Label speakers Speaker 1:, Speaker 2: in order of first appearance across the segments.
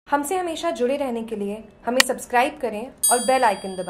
Speaker 1: हमसे हमेशा जुड़े रहने के लिए हमें सब्सक्राइब करें और बेल आइकन दबाएं।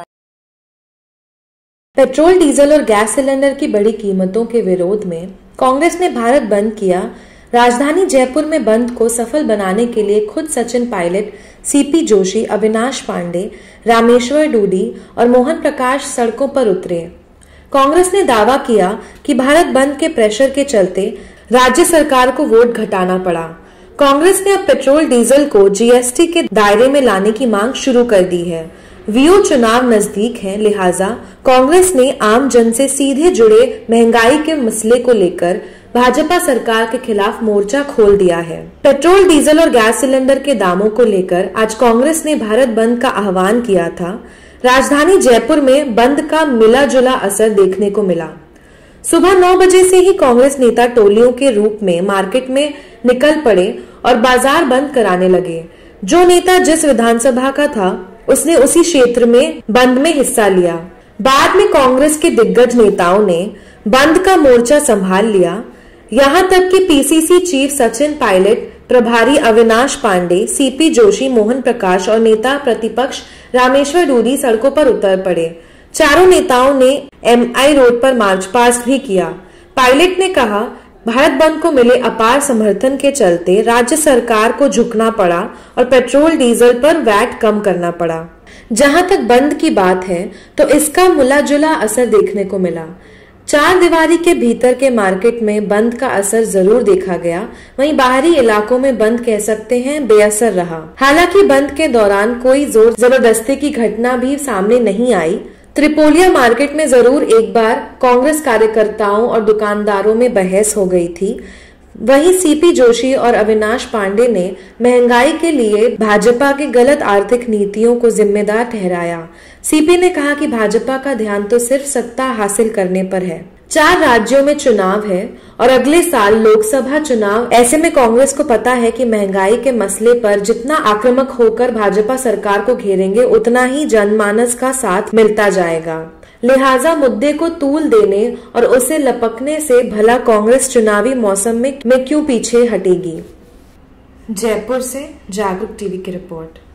Speaker 2: पेट्रोल, डीजल और गैस सिलेंडर की बढ़ी कीमतों के विरोध में कांग्रेस ने भारत बंद किया। राजधानी जयपुर में बंद को सफल बनाने के लिए खुद सचिन पायलट, सीपी जोशी, अविनाश पांडे, रामेश्वर डूडी और मोहन प्रकाश सड़कों पर उतरे। कांग्रेस ने दावा किया कि भारत बंद के प्रेशर के चलते राज्य सरकार को वोट घटाना पड़ा। कांग्रेस ने अब पेट्रोल डीजल को जीएसटी के दायरे में लाने की मांग शुरू कर दी है। वीओ चुनाव नजदीक है, लिहाजा कांग्रेस ने आम जन से सीधे जुड़े महंगाई के मसले को लेकर भाजपा सरकार के खिलाफ मोर्चा खोल दिया है। पेट्रोल, डीजल और गैस सिलेंडर के दामों को लेकर आज कांग्रेस ने भारत बंद का आह्वान किया था। राजधानी जयपुर में बंद का मिला जुला असर देखने को मिला। सुबह 9 बजे से ही कांग्रेस नेता टोलियों के रूप में मार्केट में निकल पड़े और बाजार बंद कराने लगे। जो नेता जिस विधानसभा का था उसने उसी क्षेत्र में बंद में हिस्सा लिया। बाद में कांग्रेस के दिग्गज नेताओं ने बंद का मोर्चा संभाल लिया। यहां तक कि पीसीसी चीफ सचिन पायलट, प्रभारी अविनाश पांडे, सीपी जोशी, मोहन प्रकाश और नेता प्रतिपक्ष रामेश्वर डूडी सड़कों पर उतर पड़े। चारों नेताओं ने एमआई रोड पर मार्च पास्ट भी किया। पायलट ने कहा, भारत बंद को मिले अपार समर्थन के चलते राज्य सरकार को झुकना पड़ा और पेट्रोल डीजल पर वैट कम करना पड़ा। जहां तक बंद की बात है तो इसका मिला जुला असर देखने को मिला। चार दीवारी के भीतर के मार्केट में बंद का असर जरूर देखा गया, वहीं बाहरी इलाकों में बंद कह सकते हैं बेअसर रहा। हालांकि बंद के दौरान कोई जोर जबरदस्ती की घटना भी सामने नहीं आई। त्रिपोलिया मार्केट में जरूर एक बार कांग्रेस कार्यकर्ताओं और दुकानदारों में बहस हो गई थी। वहीं सीपी जोशी और अविनाश पांडे ने महंगाई के लिए भाजपा के गलत आर्थिक नीतियों को जिम्मेदार ठहराया। सीपी ने कहा कि भाजपा का ध्यान तो सिर्फ सत्ता हासिल करने पर है। 4 राज्यों में चुनाव है और अगले साल लोकसभा चुनाव। ऐसे में कांग्रेस को पता है कि महंगाई के मसले पर जितना आक्रामक होकर भाजपा सरकार को घेरेंगे उतना ही जनमानस का साथ मिलता जाएगा। लिहाजा मुद्दे को तूल देने और उसे लपकने से भला कांग्रेस चुनावी मौसम में क्यों पीछे हटेगी। जयपुर से जागरूक टीवी की रिपोर्ट।